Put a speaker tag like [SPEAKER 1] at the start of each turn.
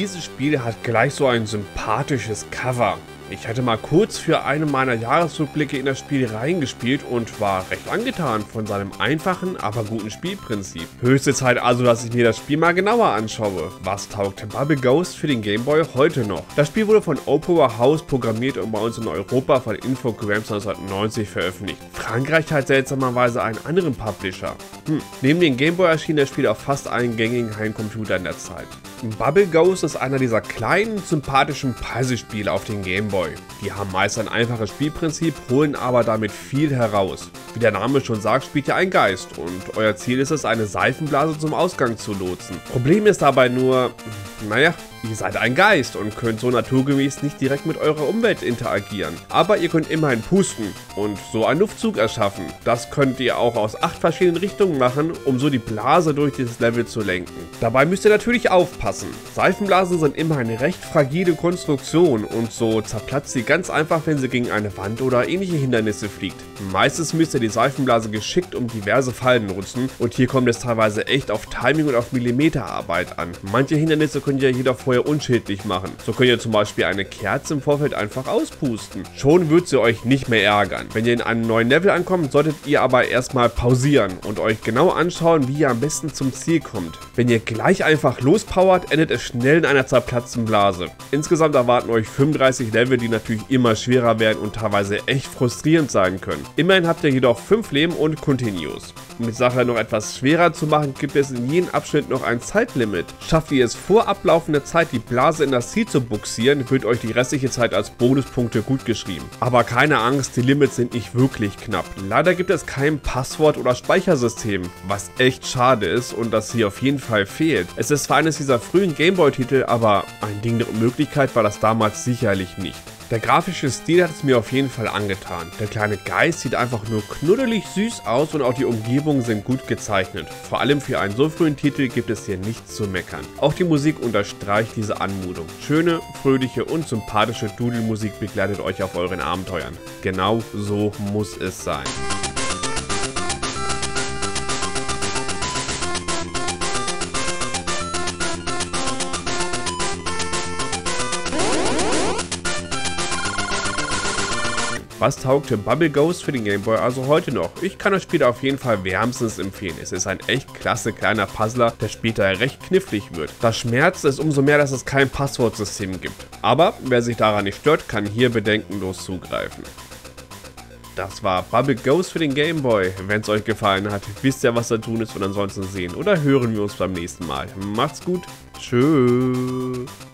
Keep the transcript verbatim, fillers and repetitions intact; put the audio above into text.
[SPEAKER 1] dieses Spiel hat gleich so ein sympathisches Cover. Ich hatte mal kurz für einen meiner Jahresrückblicke in das Spiel reingespielt und war recht angetan von seinem einfachen, aber guten Spielprinzip. Höchste Zeit also, dass ich mir das Spiel mal genauer anschaue. Was taugt Bubble Ghost für den Game Boy heute noch? Das Spiel wurde von Opower House programmiert und bei uns in Europa von Infogrames neunzehnhundertneunzig veröffentlicht. Frankreich hat seltsamerweise einen anderen Publisher. Hm. Neben dem Game Boy erschien das Spiel auf fast allen gängigen Heimcomputern in der Zeit. Bubble Ghost ist einer dieser kleinen, sympathischen Preisespiele auf den Game Boy. Die haben meist ein einfaches Spielprinzip, holen aber damit viel heraus. Wie der Name schon sagt, spielt ihr ein Geist und euer Ziel ist es, eine Seifenblase zum Ausgang zu lotsen. Problem ist dabei nur, naja, ihr seid ein Geist und könnt so naturgemäß nicht direkt mit eurer Umwelt interagieren. Aber ihr könnt immerhin pusten und so einen Luftzug erschaffen. Das könnt ihr auch aus acht verschiedenen Richtungen machen, um so die Blase durch dieses Level zu lenken. Dabei müsst ihr natürlich aufpassen. Seifenblasen sind immer eine recht fragile Konstruktion und so zerplatzt sie ganz einfach, wenn sie gegen eine Wand oder ähnliche Hindernisse fliegt. Meistens müsst ihr die Seifenblase geschickt um diverse Fallen nutzen und hier kommt es teilweise echt auf Timing und auf Millimeterarbeit an. Manche Hindernisse könnt ihr jedoch vorher unschädlich machen. So könnt ihr zum Beispiel eine Kerze im Vorfeld einfach auspusten. Schon wird sie euch nicht mehr ärgern. Wenn ihr in einem neuen Level ankommt, solltet ihr aber erstmal pausieren und euch genau anschauen, wie ihr am besten zum Ziel kommt. Wenn ihr gleich einfach lospowert, endet es schnell in einer zerplatzten Blase. Insgesamt erwarten euch fünfunddreißig Level, die natürlich immer schwerer werden und teilweise echt frustrierend sein können. Immerhin habt ihr jedoch fünf Leben und Continues. Um die Sache noch etwas schwerer zu machen, gibt es in jedem Abschnitt noch ein Zeitlimit. Schafft ihr es vor ablaufender Zeit, die Blase in das Ziel zu buxieren, wird euch die restliche Zeit als Bonuspunkte gut geschrieben. Aber keine Angst, die Limits sind nicht wirklich knapp. Leider gibt es kein Passwort- oder Speichersystem, was echt schade ist und das hier auf jeden Fall fehlt. Es ist zwar eines dieser frühen Gameboy-Titel, aber ein Ding der Unmöglichkeit war das damals sicherlich nicht. Der grafische Stil hat es mir auf jeden Fall angetan. Der kleine Geist sieht einfach nur knuddelig süß aus und auch die Umgebungen sind gut gezeichnet. Vor allem für einen so frühen Titel gibt es hier nichts zu meckern. Auch die Musik unterstreicht diese Anmutung. Schöne, fröhliche und sympathische Dudelmusik begleitet euch auf euren Abenteuern. Genau so muss es sein. Was taugte Bubble Ghost für den Game Boy also heute noch? Ich kann das Spiel auf jeden Fall wärmstens empfehlen. Es ist ein echt klasse kleiner Puzzler, der später recht knifflig wird. Das schmerzt es umso mehr, dass es kein Passwortsystem gibt. Aber wer sich daran nicht stört, kann hier bedenkenlos zugreifen. Das war Bubble Ghost für den Game Boy. Wenn es euch gefallen hat, wisst ihr, was da tun ist und ansonsten sehen oder hören wir uns beim nächsten Mal. Macht's gut. Tschüss.